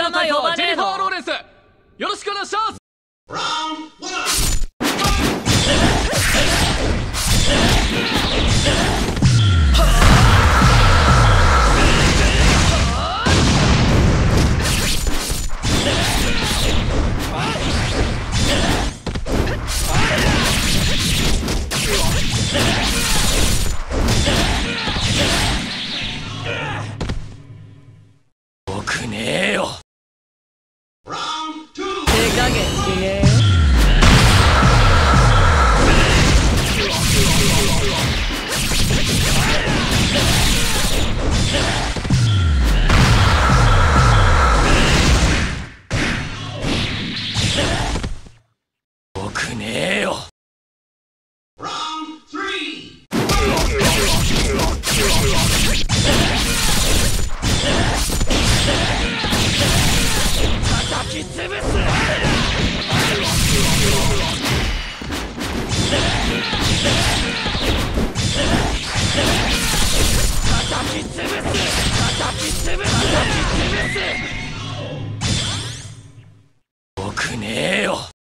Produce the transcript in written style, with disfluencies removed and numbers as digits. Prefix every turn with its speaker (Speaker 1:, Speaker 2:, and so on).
Speaker 1: のタイプはジェニファー・ローレンス、よろしくお願いします。僕ねえよ。手加減しねえよ。僕ねえよ。叩き潰す。僕ねえよ。